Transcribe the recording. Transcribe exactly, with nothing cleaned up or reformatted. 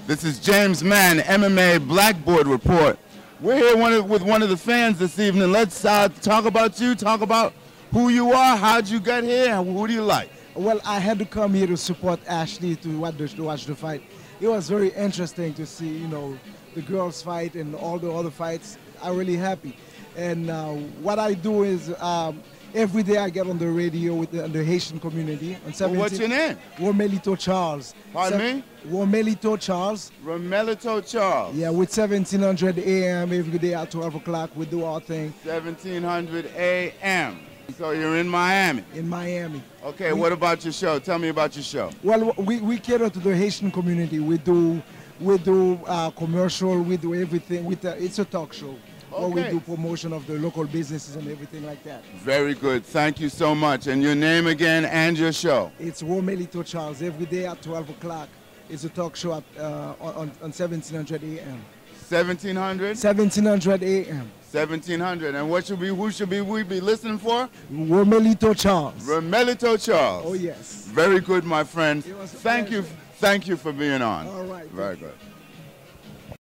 This is James Mann, M M A Blackboard Report. We're here one of, with one of the fans this evening. Let's uh, talk about you, talk about who you are, how'd you get here, and who do you like? Well, I had to come here to support Ashley, to watch the, to watch the fight. It was very interesting to see, you know, the girls fight and all the other fights. I'm really happy. And uh, what I do is um, every day I get on the radio with the, the Haitian community. On Well, what's your name? Romelito Charles. Pardon Se me? Romelito Charles. Romelito Charles. Yeah, with seventeen hundred A M every day at twelve o'clock. We do our thing. seventeen hundred A M So you're in Miami. In Miami. Okay, we, what about your show? Tell me about your show. Well, we, we cater to the Haitian community. We do we do uh, commercial. We do everything. With a, it's a talk show. Okay. Where we do promotion of the local businesses and everything like that. Very good. Thank you so much. And your name again and your show? It's Romelito Charles. Every day at twelve o'clock. It's a talk show at, uh, on, on seventeen hundred A M seventeen hundred? seventeen hundred A M seventeen hundred. And what should we, who should we, we be listening for? Romelito Charles. Romelito Charles. Oh, yes. Very good, my friend. It was a Thank you. pleasure. Thank you for being on. All right. Very good.